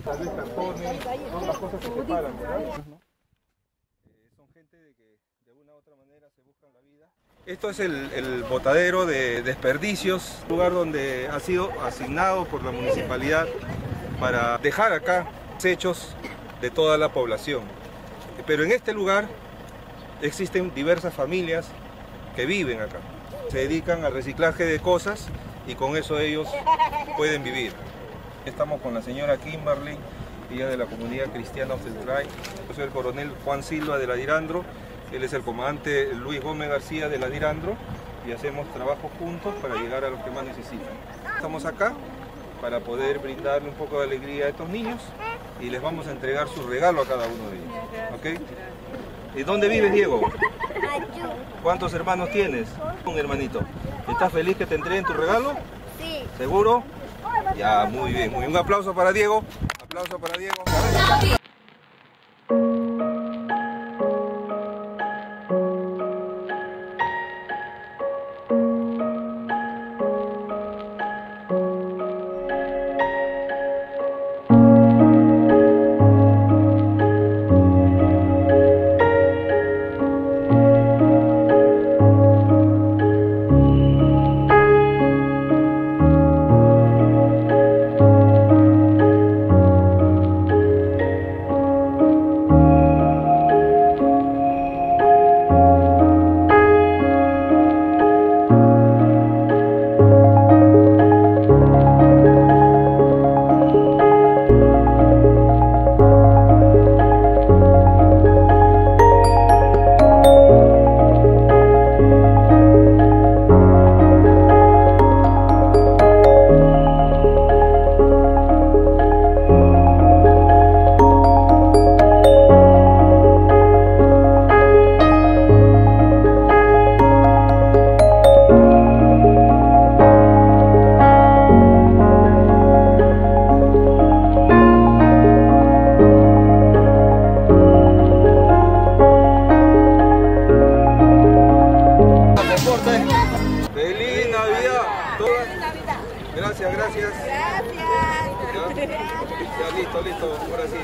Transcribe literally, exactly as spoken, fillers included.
tal vez cartones, son las cosas que separan, ¿verdad? Eh, son gente de que de una u otra manera se buscan la vida. Esto es el, el botadero de desperdicios, lugar donde ha sido asignado por la municipalidad para dejar acá desechos de toda la población. Pero en este lugar existen diversas familias que viven acá. Se dedican al reciclaje de cosas y con eso ellos pueden vivir. Estamos con la señora Kimberly, ella de la comunidad cristiana Oxeltray. Yo soy el coronel Juan Silva de la Dirandro, él es el comandante Luis Gómez García de la Dirandro y hacemos trabajo juntos para llegar a los que más necesitan. Estamos acá para poder brindarle un poco de alegría a estos niños y les vamos a entregar su regalo a cada uno de ellos. ¿Okay? ¿Y dónde vives, Diego? ¿Cuántos hermanos tienes? Un hermanito. ¿Estás feliz que te entreguen tu regalo? Sí. ¿Seguro? Ya, muy bien. Muy bien. Un aplauso para Diego. Aplauso para Diego. ¡Feliz Navidad! ¡Feliz Navidad! Gracias, gracias. Gracias. Ya, ya listo, listo. Ahora sí.